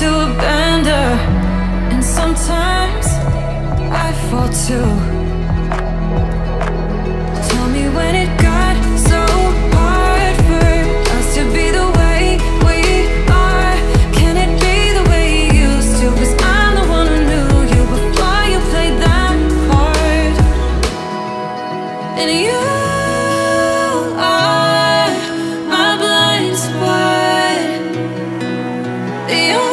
to a bender, and sometimes I fall too. Tell me when it got so hard for us to be the way we are. Can it be the way you used to? 'Cause I'm the one who knew you before you played that part. And you are my blind spot, the